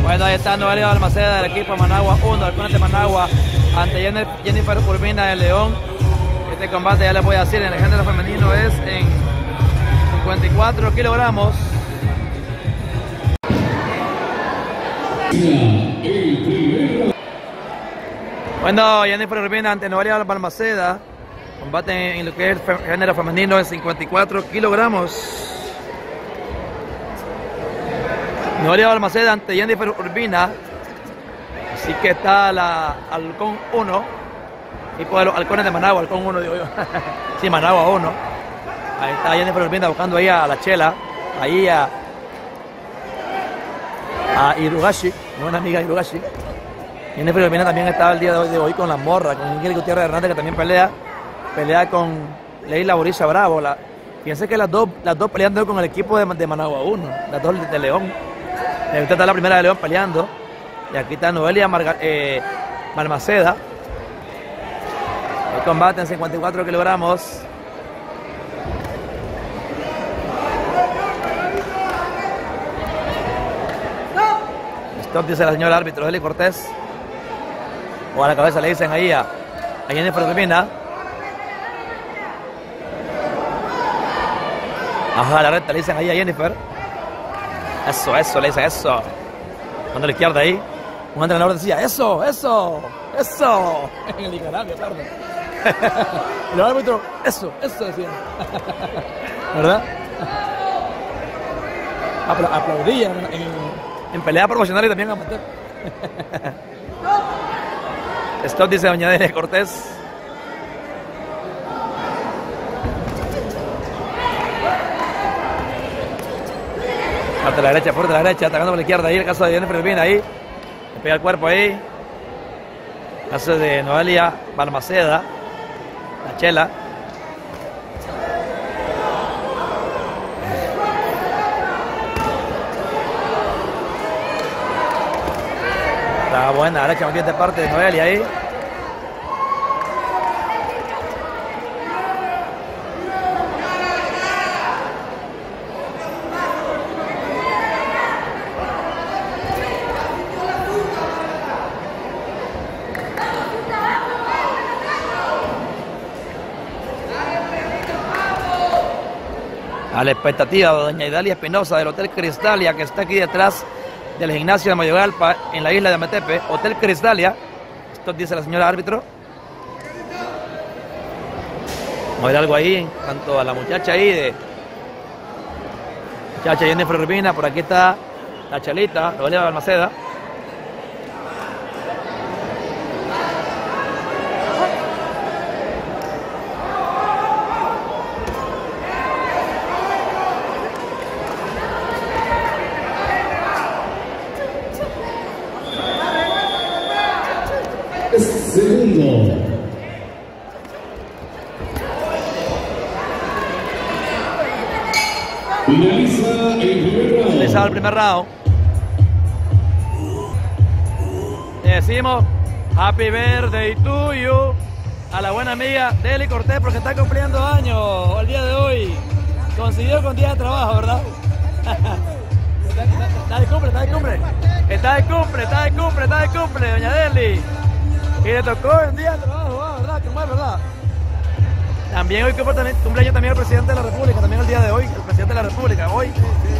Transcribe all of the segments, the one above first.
Bueno, ahí está Noelia Balmaceda del equipo Managua 1, Halcones de Managua, ante Jennifer Urbina de León. Este combate, ya les voy a decir, en el género femenino es en 54 kilogramos. Bueno, Jennifer Urbina ante Noelia Balmaceda. Combate en lo que es el género femenino en 54 kilogramos. Noelia Balmaceda ante Jennifer Urbina. Así que está la Halcón 1. Equipo de los Halcones de Managua, Halcón 1 digo yo. Sí, Managua 1. Ahí está Jennifer Urbina buscando ahí a la Chela. Ahí a Hirogashi, una amiga Hirogashi. Jennifer Urbina también está el día de hoy con la Morra, con Ingrid Gutiérrez Hernández, que también pelea con Leila Borisa Bravo. Fíjense que las dos peleando con el equipo de Managua 1, las dos de León. Esta está la primera de León peleando. Y aquí está Noelia Balmaceda. El combate en 54 kilogramos. Stop, dice la señora árbitro, Eli Cortés. O a la cabeza le dicen ahí a Jennifer Urbina. Ajá, la recta le dicen ahí a Jennifer. Eso, le dicen eso. Cuando a la izquierda ahí, un entrenador decía, eso. En el Nicaragua, claro. Y los árbitros, eso decían. ¿Verdad? Aplaudían en pelea profesional y también amateur. Esto dice doña Delia Cortés. Fuerte la derecha, atacando por la izquierda ahí, el caso de Jennifer Urbina ahí. Le pega el cuerpo ahí. El caso de Noelia Balmaceda, la Chela. Está buena, la derecha más bien de parte de Noelia ahí. A la expectativa de doña Idalia Espinosa del Hotel Cristalia, que está aquí detrás del gimnasio de Mayogalpa en la isla de Ametepe. Hotel Cristalia. Esto dice la señora árbitro. Vamos a ver algo ahí en cuanto a la muchacha ahí de muchacha Jennifer Urbina. Por aquí está la Chelita, Noelia Balmaceda. Segundo. Finaliza el primer round. Le decimos Happy Birthday to you a la buena amiga Deli Cortés, porque está cumpliendo años el día de hoy. Coincidió con día de trabajo, ¿verdad? Está de cumple, doña Deli. Y le tocó un día de trabajo, ¿verdad? ¿Cómo es, verdad? También hoy cumpleaños también el presidente de la República, también el día de hoy, el presidente de la República, hoy.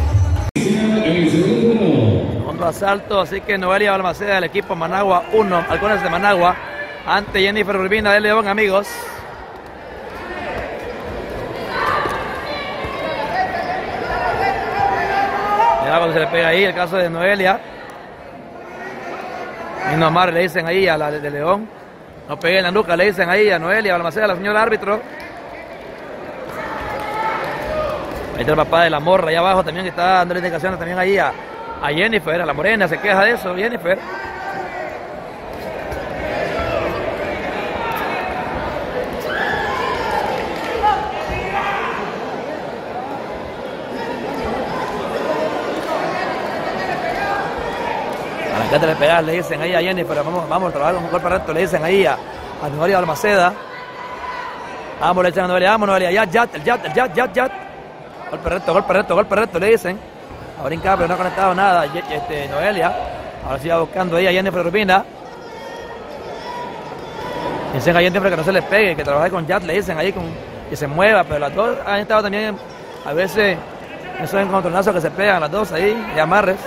Fondo asalto, así que Noelia Balmaceda del equipo Managua 1, Halcones de Managua, ante Jennifer Urbina de León, amigos. Ya cuando se le pega ahí el caso de Noelia. Y nomás le dicen ahí a la de León. No pegué en la nuca, le dicen ahí a Noelia Balmaceda, la señora árbitro. Ahí está el papá de la Morra, allá abajo también, que está dando indicaciones también ahí a Jennifer, a la morena, se queja de eso, Jennifer. Arrancate de pegar, le dicen ahí a Jennifer, vamos a trabajar con un golpe recto, le dicen ahí a Noelia Balmaceda. Vamos, le echan a Noelia, vamos Noelia, ya. Golpe recto, le dicen. A brincar, pero no ha conectado nada, Noelia. Ahora sí va buscando ahí a Jennifer Urbina. Dicen a Jennifer que no se les pegue, que trabaje con Yat, le dicen ahí que se mueva, pero las dos han estado también a veces esos encontronazos que se pegan las dos ahí, de amarres.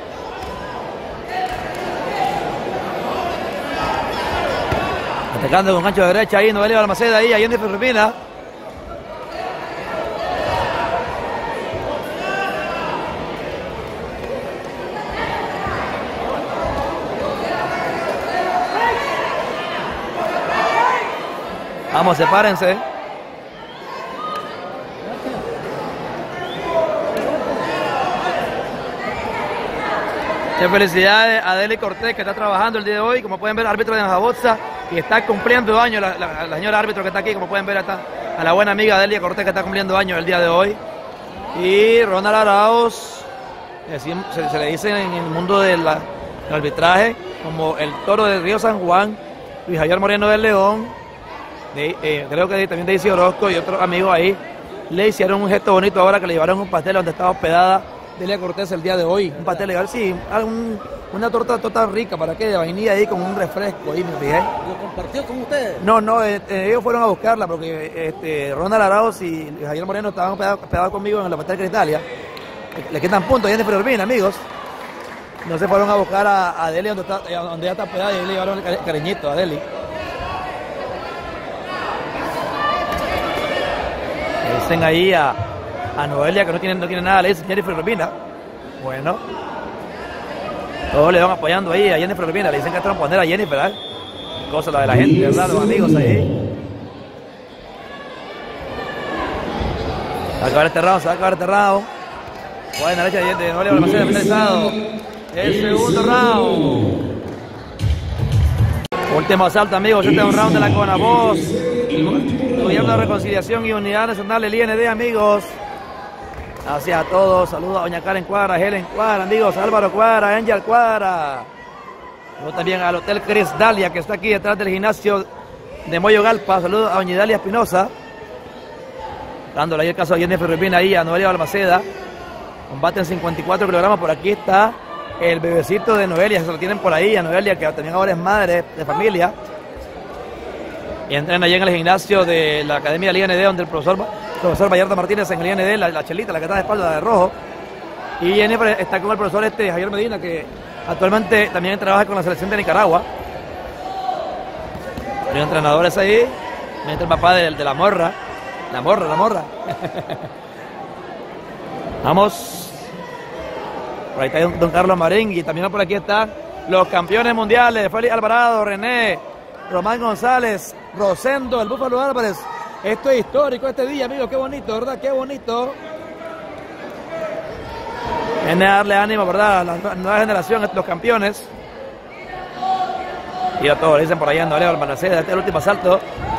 Atacando con gancho de derecha ahí, Noelia Balmaceda ahí, a Jennifer Urbina. Vamos, sepárense. Qué felicidades a Adeli Cortés, que está trabajando el día de hoy. Como pueden ver, árbitro de Anjabotza, y está cumpliendo años la señora árbitro que está aquí. Como pueden ver, está a la buena amiga Adelia Cortés, que está cumpliendo años el día de hoy. Y Ronald Arauz, se le dice en el mundo del arbitraje como el toro del Río San Juan. Luis Javier Moreno del León, creo que también Daisy Orozco y otros amigos ahí le hicieron un gesto bonito ahora que le llevaron un pastel donde estaba hospedada Delia Cortés el día de hoy. Un pastel legal, sí, una torta rica, ¿para qué? De vainilla ahí con un refresco ahí, me fijé. ¿Lo compartió con ustedes? No, ellos fueron a buscarla porque Ronald Arauz y Javier Moreno estaban hospedados conmigo en el Hotel Critalia. Le quitan puntos a Jennifer Urbina, amigos. No se fueron a buscar a Delia donde ella está hospedada y le llevaron el cariñito a Deli. Le dicen ahí a Noelia que no tiene nada, le dicen Jennifer Urbina. Bueno, todos le van apoyando ahí a Jennifer Urbina, le dicen que están a poner a Jennifer, ¿verdad? Cosa la de la gente, ¿verdad? Los amigos ahí. Se va a acabar este round, Buena derecha de Noelia Balmaceda, finalizado el segundo round. Último asalto, amigos, este es un round de la CONAVOZ. Gobierno de Reconciliación y Unidad Nacional, el IND, amigos. Gracias a todos, saludos a doña Karen Cuadra, Helen Cuadra, amigos, Álvaro Cuadra, Angel Cuadra. Saludos también al Hotel Cris Dalia, que está aquí detrás del gimnasio de Moyo Galpa. Saludos a doña Dalia Espinosa. Dándole ahí el caso a Jennifer Urbina ahí, a Noelia Balmaceda. Combate en 54 kilogramos, por aquí está el bebecito de Noelia, se lo tienen por ahí, a Noelia, que también ahora es madre de familia. Y entran allí en el gimnasio de la Academia del IND, donde el profesor Vallarta Martínez en el IND, la chelita, la que está de espalda, la de rojo. Y Jennifer está con el profesor Javier Medina, que actualmente también trabaja con la selección de Nicaragua. Hay entrenadores ahí, mientras el papá de la morra. La morra. Vamos. Por ahí está don Carlos Marín, y también por aquí están los campeones mundiales, Félix Alvarado, René, Román González, Rosendo, el Búfalo Álvarez. Esto es histórico este día, amigos, qué bonito, ¿verdad? Qué bonito. Viene a darle ánimo, ¿verdad? A la nueva generación, los campeones. Y a todos le dicen por allá, Noelia Balmaceda, este es el último asalto.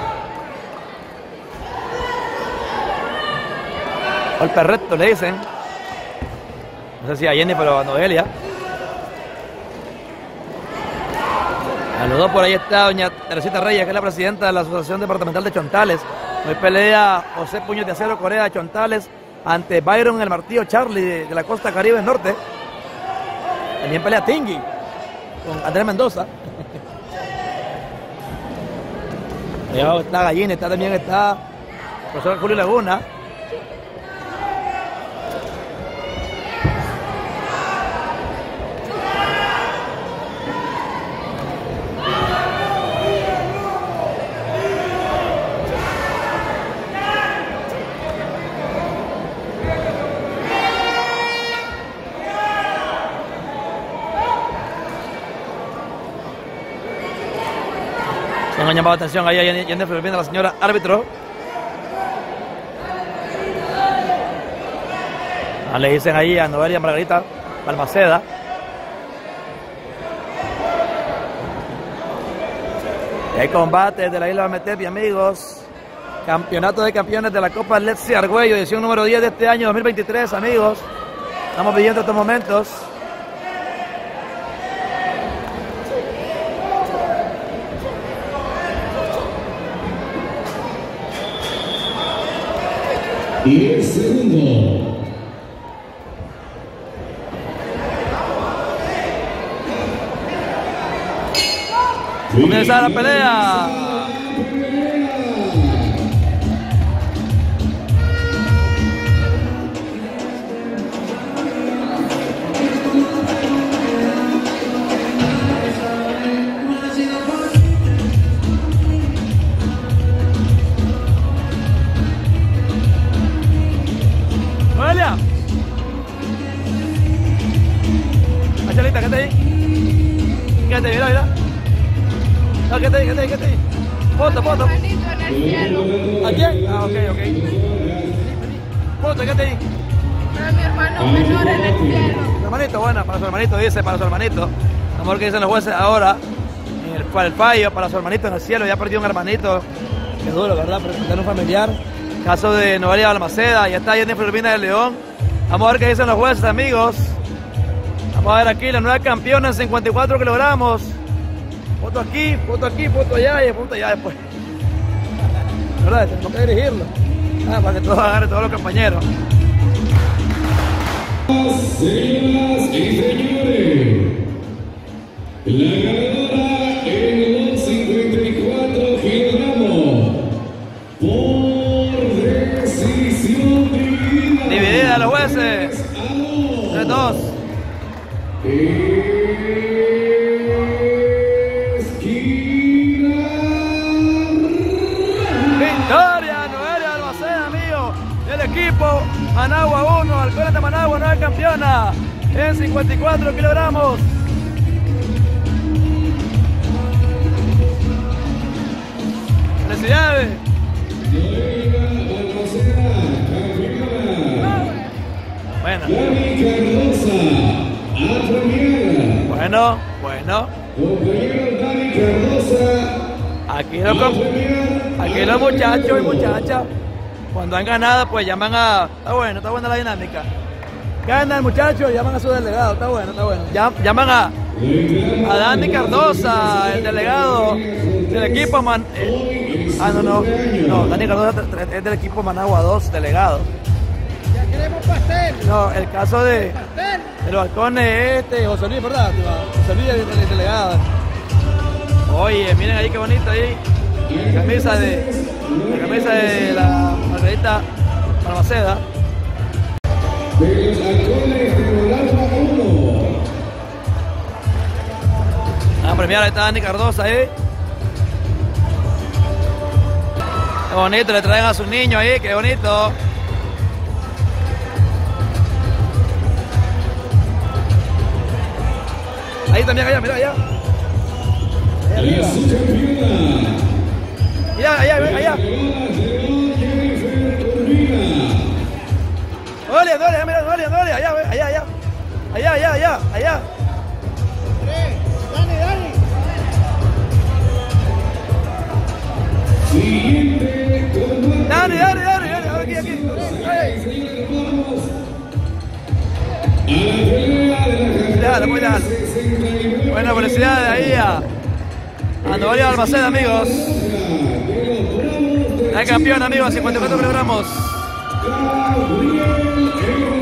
Golpe recto, le dicen. No sé si a Jenny, pero a Noelia. A los dos por ahí está doña Teresita Reyes, que es la presidenta de la Asociación Departamental de Chontales. Hoy pelea José Puños de Acero Corea de Chontales ante Byron el Martillo Charlie de la Costa Caribe Norte. También pelea Tingui con Andrés Mendoza. Ahí abajo está Gallina, también está el profesor Julio Laguna. No han llamado atención ahí a Jennifer Urbina, la señora árbitro. Le dicen ahí a Noelia Margarita Balmaceda. El combate de la isla de Metepi, amigos. Campeonato de campeones de la Copa Lexi Argüello, edición número 10 de este año 2023, amigos. Estamos viviendo estos momentos. Y el segundo. Comienza la pelea. Noelia. Machalita, ¿qué te di? ¿Qué te di? Mira. No, ¿qué te di? Foto. En el cielo. ¿A quién? Ah, ok. Foto, ¿qué te di? Para mi hermano menor en el cielo. Su hermanito, bueno, para su hermanito, dice, para su hermanito. Amor que dicen los jueces ahora, para el fallo, para su hermanito en el cielo, ya perdió un hermanito. Qué duro, ¿verdad? Presentar un familiar. Caso de Noelia Balmaceda, ya está Jennifer Urbina de León. Vamos a ver qué dicen los jueces, amigos. Vamos a ver aquí, la nueva campeona en 54 kilogramos. Foto aquí, foto allá y foto allá después. ¿Verdad? Tenemos que dirigirlo. Para que todos agarren, todos los compañeros. Señoras y señores, la ganadora en los 54 kilogramos por decisión dividida. Dividida los jueces. 3-2. Victoria, Noelia Balmaceda, amigo, del equipo Managua 1, Halcones de Managua, nueva campeona en 54 kilogramos. Felicidades. Noelia Balmaceda, campeona. Bueno. Dani Cardosa, a premiar. Bueno. Compañero Dani Cardosa, Aquí los muchachos y muchachas, cuando han ganado, pues llaman a... Está buena la dinámica. Gana el muchacho y llaman a su delegado, está bueno. Llaman a Dani Cardosa, el delegado del equipo no, Dani Cardosa es del equipo Managua 2, delegado. Ya queremos pastel. No, el caso de los halcones José Luis, ¿verdad? José Luis es el delegado. Oye, miren ahí qué bonito ahí. La camisa de la Margarita Balmaceda. de los Halcones de Managua 1. A premiar, ahí está Dani Cardosa ahí. Qué bonito, le traen a sus niños ahí, qué bonito. Ahí también, allá, mira allá. La subcampeona. Allá. Jennifer Urbina. Noelia, mira, Noelia, allá. Dani. Siguiente combate. Dani, aquí. Ay. Señores, vamos a la pelea de la categoría 69. Buena felicidades ahí a Noelia Balmaceda, amigos. La campeona, amigos, 54 kilogramos. Gabriel